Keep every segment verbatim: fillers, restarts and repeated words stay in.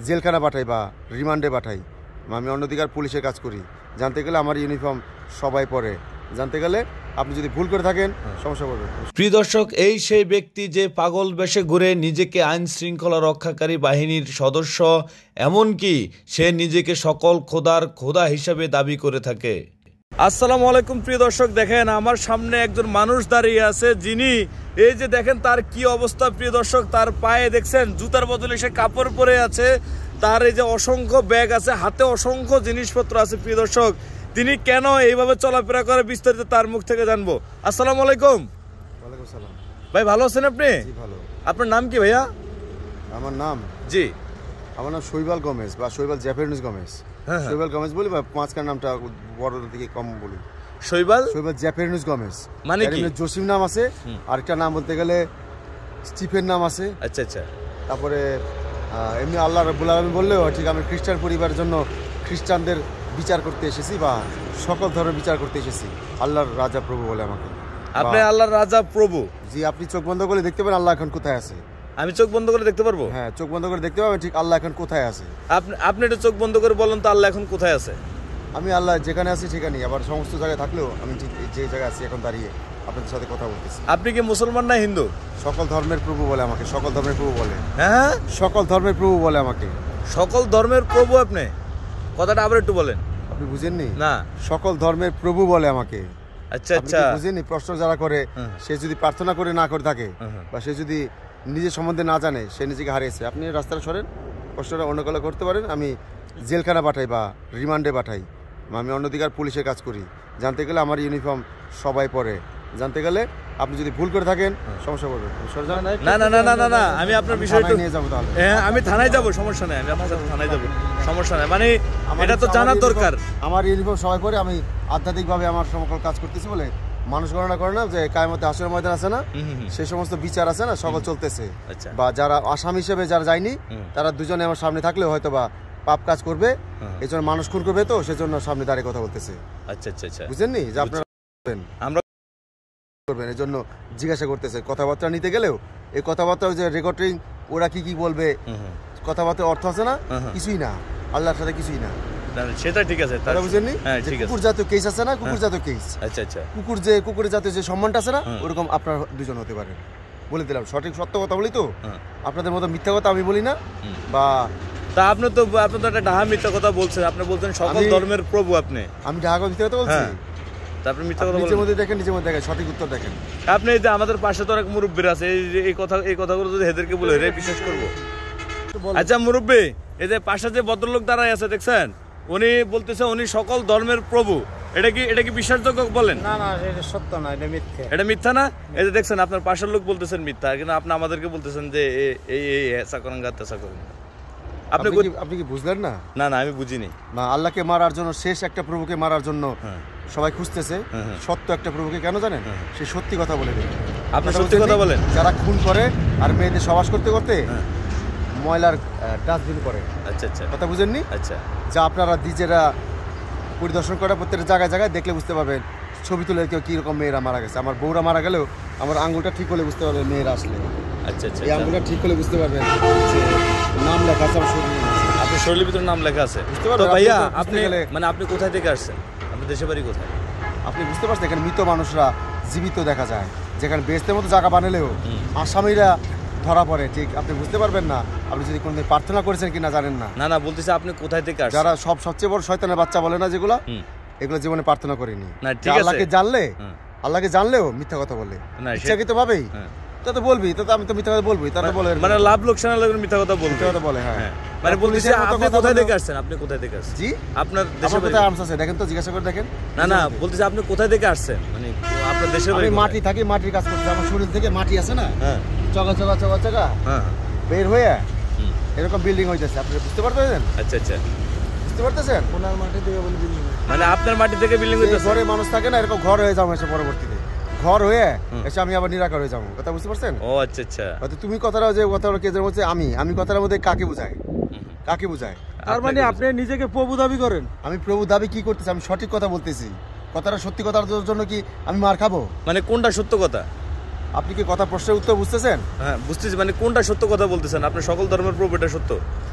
জেলখানা পাঠাই বা রিমান্ডে পাঠাই। আমি অন্যদিকে পুলিশের কাজ করি। জানতে গেলে আমার ইউনিফর্ম সবাই পরে। জানতে গেলে আপনি যদি ভুল করে থাকেন সমস্যা করবেন। প্রিয় দর্শক, এই সেই ব্যক্তি যে পাগল বেশে ঘুরে নিজেকে আইন শৃঙ্খলা রক্ষাকারী বাহিনীর সদস্য, এমনকি সে নিজেকে সকল খোদার খোদা হিসাবে দাবি করে থাকে। আসসালামু আলাইকুম প্রিয় দর্শক, দেখেন আমার সামনে একজন মানুষ দাঁড়িয়ে আছে, যিনি এই যে দেখেন তার কি অবস্থা প্রিয় দর্শক, তার পায়ে দেখছেন জুতার বদলে সে কাপড় পরে আছে, তার এই যে অসংখ্য ব্যাগ আছে, হাতে অসংখ্য জিনিসপত্র আছে। প্রিয় দর্শক, তিনি কেন এইভাবে চলাফেরা করে বিস্তারিত তার মুখ থেকে জানবো। আসসালামু আলাইকুম। ওয়ালাইকুম সালাম। ভাই ভালো আছেন আপনি? জি ভালো। আপনার নাম কি ভাইয়া? আমার নাম জি আমার নাম শৈবাল গমেজ বা শৈবাল জ্যাপানিজ গমেজ। শৈবাল গমেজ বলি বা মাঝখান নামটা বড় দিকে কম বলি। শৈবাল শৈবাল জ্যাপানিজ গমেজ মানে কি? জসিম নাম আছে, আরেকটা নাম বলতে গেলে স্টিফেন নাম আছে। আচ্ছা আচ্ছা। তারপরে এমনি আল্লাহ রাব্বুল আলামিন বললেও ঠিক আমি খ্রিস্টান পরিবারের জন্য খ্রিস্টানদের বিচার করতে এসেছি বা সকল ধর্মের বিচার করতে এসেছি। আল্লাহর রাজা প্রভু বলে আমাকে। আপনি আল্লাহর রাজা প্রভু? জি, আপনি চোখ বন্ধ করে দেখতে পারেন আল্লাহ এখন কোথায় আছে। আমি চোখ বন্ধ করে দেখতে পারবো? হ্যাঁ, চোখ বন্ধ করে দেখতে পাবেন ঠিক আল্লাহ এখন কোথায় আছে। আপনি আপনি এটা চোখ বন্ধ করে বলেন তো আল্লাহ এখন কোথায় আছে? আমি আল্লাহ যেখানে আছি সেখানেই, আবার সমস্ত জায়গায় থাকলেও আমি ঠিক যে জায়গায় আছি এখন দাঁড়িয়ে আপনাদের সাথে কথা বলতেছি। আপনি কি মুসলমান না হিন্দু? সকল ধর্মের প্রভু বলে আমাকে। সকল ধর্মের প্রভু বলে। হ্যাঁ, সকল ধর্মের প্রভু বলে আমাকে। সকল ধর্মের প্রভু? আপনি কথাটা আবার একটু বলেন। আপনি বুঝেননি? না, সকল ধর্মের প্রভু বলে আমাকে। আচ্ছা আচ্ছা, বুঝেননি? প্রশ্ন যারা করে সে যদি প্রার্থনা করে না করে থাকে বা সে যদি নিজের সম্বন্ধে না জানে, সে নিজেকে হারিয়েছে। আপনি রাস্তাটা সরেন, প্রশ্নটা অন্য কালে করতে পারেন। আমি জেলখানা পাঠাই বা রিমান্ডে পাঠাই। আমি অন্যদিকে পুলিশের কাজ করি। জানতে গেলে আমার ইউনিফর্ম সবাই পরে। জানতে গেলে আপনি যদি ভুল করে থাকেন সমস্যা করবেন। না না না না না না আমি আপনার বিষয়টা নিয়ে যাবো। তাহলে হ্যাঁ, আমি থানায় যাব, সমস্যা নেই। আমি আপনার সাথে থানায় যাব, সমস্যা নেই। মানে এটা তো জানার দরকার। আমার ইউনিফর্ম সবাই পরে। আমি আধ্যাত্মিকভাবে আমার সকল কাজ করতেছি বলে মানুষ গণনা করে না যে কায়ামতে হাসরের ময়দান আছে না, সেই সমস্ত বিচার আছে না, সকল চলতেছে। বা যারা আসামি হিসেবে যারা যায়নি তারা দুজনে আমার সামনে থাকলেও হয়তো বা পাপ কাজ করবে, এই জন্য মানুষ খুন করবে, তো সেজন্য সামনে দাঁড়িয়ে কথা বলতেছে। আচ্ছা আচ্ছা আচ্ছা, বুঝেননি যে আপনারা আমরা করবেন, এই জন্য জিজ্ঞাসা করতেছে। কথাবার্তা নিতে গেলেও এই কথাবার্তা যে রেকর্ডিং ওরা কি কি বলবে, কথাবার্তার অর্থ আছে না, কিছুই না, আল্লাহর সাথে কিছুই না। সেটা ঠিক আছে, তারা বুঝেননি? কুকুর জাতীয় কেস আছে না, কুকুর জাতীয় কেস। আচ্ছা আচ্ছা, কুকুর যে কুকুরের জাতীয় যে সম্মানটা আছে না, ওরকম আপনার দুজন হতে পারে। বলে দিলাম, সঠিক সত্য কথা বলি তো, আপনাদের মতো মিথ্যা কথা আমি বলি না। বা তা আপনি তো আপনি তো একটা ডাহা মিথ্যা কথা বলছেন। আপনি বলছেন সকল ধর্মের প্রভু। আপনি আমি ডাহা মিথ্যা কথা বলছি? আপনি মিথ্যা কথা নিজের মধ্যে দেখেন, নিজের মধ্যে দেখেন, সঠিক উত্তর দেখেন। আপনি এই যে আমাদের পাশে তো অনেক মুরব্বীর আছে, এই যে এই কথা এই কথাগুলো যদি এদেরকে বলে এরাই বিশ্বাস করবো? আচ্ছা মুরব্বী, এই যে পাশে যে ভদ্রলোক দাঁড়ায় আছে দেখছেন, উনি বলতেছে উনি সকল ধর্মের প্রভু। এটা কি এটা কি বিশ্বাসযোগ্য বলেন? না না, এটা সত্য না, এটা মিথ্যা। এটা মিথ্যা না? এই যে দেখছেন আপনার পাশের লোক বলতেছেন মিথ্যা, কিন্তু আপনি আমাদেরকে বলতেছেন যে এই এই হেসা করেন গা তেসা করেন। আপনি আপনি কি বুঝলেন না? না না, আমি বুঝিনি। না, আল্লাহকে মারার জন্য, শেষ একটা প্রভুকে মারার জন্য সবাই খুঁজতেছে। সত্য একটা প্রভুকে কেন জানেন? সে সত্যি কথা বলে দেবে। আপনি সত্যি কথা বলেন। যারা খুন করে আর মেয়েদের সবাস করতে করতে ময়লার ডাস্টবিন করে। আচ্ছা আচ্ছা, কথা বুঝেননি? আচ্ছা, যা আপনারা নিজেরা পরিদর্শন করা প্রত্যেকটা জায়গায় জায়গায় দেখলে বুঝতে পারবেন, ছবি তুলে কেউ কীরকম মেয়েরা মারা গেছে। আমার বউরা মারা গেলেও আমার আঙুলটা ঠিক হলে বুঝতে পারবেন মেয়েরা আসলে। আচ্ছা আচ্ছা, এই আঙুলটা ঠিক হলে বুঝতে পারবেন যে নাম লেখা আছে আমার শরীরে। আপনার শরীরের ভিতরে নাম লেখা আছে, বুঝতে পারবেন? ভাইয়া আপনি মানে আপনি কোথায় থেকে আসছেন? আপনার দেশের বাড়ি কোথায়? আপনি বুঝতে পারছেন, এখানে মৃত মানুষরা জীবিত দেখা যায়, যেখানে বেহেশতের মতো জায়গা বানালেও আসামিরা ধরা পড়ে। ঠিক আপনি বুঝতে পারবেন না, আপনি যদি কোনোদিন প্রার্থনা করেছেন কিনা জানেন না। না না, বলতেছে আপনি কোথায় থেকে আসছেন? যারা সব সবচেয়ে বড় শয়তানের বাচ্চা বলে না যেগুলো, এগুলো জীবনে প্রার্থনা করিনি। আল্লাহকে জানলে আল্লাহকে জানলেও মিথ্যা কথা বলে ইচ্ছাকৃত ভাবেই। তা তো বলবি, তো আমি তো মিথ্যা কথা বলবি। তারা বলে মানে লাভ লোকসানের লাগবে মিথ্যা কথা বলতে কথা বলে। হ্যাঁ, মানে বলতেছে আপনি কোথায় থেকে আসছেন? আপনি কোথায় থেকে আসছেন? জি, আপনার দেশের কোথায় আর্মস আছে দেখেন তো, জিজ্ঞাসা করে দেখেন। না না, বলতেছে আপনি কোথায় থেকে আসছেন, মানে আপনার দেশের বাড়ি? আমি মাটি থাকি, মাটির কাজ করতে। আমার শরীর থেকে মাটি আছে না, হ্যাঁ, চগা চগা চগা চগা হ্যাঁ বের হয়ে এরকম বিল্ডিং হইতেছে। আপনি বুঝতে পারতেছেন? আচ্ছা আচ্ছা, বুঝতে পারতেছেন? ওনার মাটি থেকে বলে বিল্ডিং, মানে আপনার মাটি থেকে বিল্ডিং হইতেছে। ঘরে মানুষ থাকে না, এরকম ঘর হয়ে যাবো এসে পরবর্তীতে, ঘর হয়ে এসে আমি আবার নিরাকার হয়ে যাবো। কথা বুঝতে পারছেন? ও আচ্ছা আচ্ছা। হয়তো তুমি কথাটা যে কথাটা কে বলছে আমি আমি কথাটার মধ্যে কাকে বোঝায়? কাকে বোঝায়? তার মানে আপনি নিজেকে প্রভু দাবি করেন? আমি প্রভু দাবি কি করতেছি? আমি সঠিক কথা বলতেছি। কথাটা সত্যি কথার জন্য কি আমি মার খাবো? মানে কোনটা সত্য কথা? আপনি কি কথা প্রশ্নের উত্তর বুঝতেছেন? হ্যাঁ বুঝতেছি, মানে কোনটা সত্য কথা বলতেছেন? আপনি সকল ধর্মের প্রভু, এটা সত্য?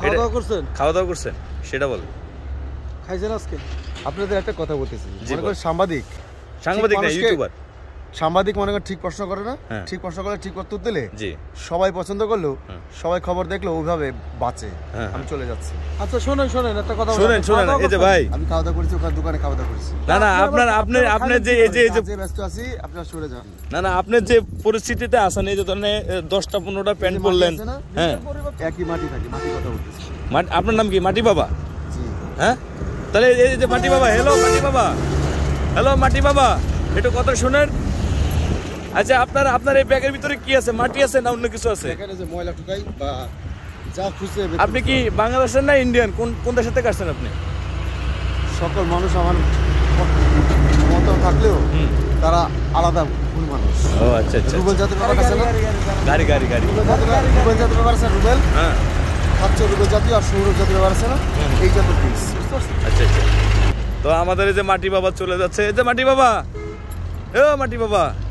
খাওয়া দাওয়া করছেন? খাওয়া দাওয়া করছেন সেটা বল। খাইছেন আজকে? আপনাদের একটা কথা বলতেছি, জি, মনে করেন বল। সাংবাদিক সাংবাদিক না, মানুষকে- ইউটিউবার। সাংবাদিক মনে করেন ঠিক প্রশ্ন করে না, হ্যাঁ। ঠিক প্রশ্ন করলে ঠিক উত্তর দিলে জি। সবাই পছন্দ করলেও হ্যাঁ। সবাই খবর দেখলো ওইভাবে বাঁচে। হ্যাঁ, আমি চলে যাচ্ছি। আচ্ছা শোনেন শোনেন একটা কথা বলি। শুনেন আপনি শুনেন খাওয়া দাওয়া এই যে করছেন? ভাই, আমি খাওয়া দাওয়া করেছি, ওখানে দোকানে খাওয়া দাওয়া করেছি। না না আপনি আপনার আবার- আপনি আপনারা আপনার যে খাইলেন এই যে এই যে কাজে ব্যস্ত আছি, আপনারা সরে যান। না না আপনার যে পরিস্থিতিতে আছেন, এই যে ধরনের এ, দশটা পনেরোটা প্যান্ট মাটি পরলেন, আছে না? হ্যাঁ, একই মাটি থাকে, মাটি কথা বলতেছি। মাটি- আপনার নাম কি মাটি বাবা? জি। হ্যাঁ, তাহলে এই যে মাটি বাবা, হ্যালো মাটি বাবা, হ্যালো মাটি বাবা, একটু কথা শুনেন। আচ্ছা আপনার আপনার এই ব্যাগের ভিতরে কি আছে, মাটি আছে না অন্য কিছু আছে? এখানে যে ময়লা টুকাই বা যা খুঁজে বের আপনি করতে কি হবে। বাংলাদেশের না ইন্ডিয়ান, কোন কোন দেশের থেকে আসছেন আপনি? সকল মানুষ আমার মত থাকলেও তারা আলাদা ভুল মানুষ। ও আচ্ছা আচ্ছা, রুবেল জাতের ব্যাপার আছে না? গাড়ি গাড়ি গাড়ি, রুবেল জাতের ব্যাপার- রুবেল জাতের ব্যাপার আছে না? রুবেল হ্যাঁ, খাচ্ছে রুবেল জাতীয় আর সৌরভ জাতের ব্যাপার আছে না? এই জাতের পিস, বুঝতে পারছেন? আচ্ছা আচ্ছা। তো আমাদের এই যে মাটি বাবা চলে যাচ্ছে, এই যে মাটি বাবা, এ মাটি বাবা,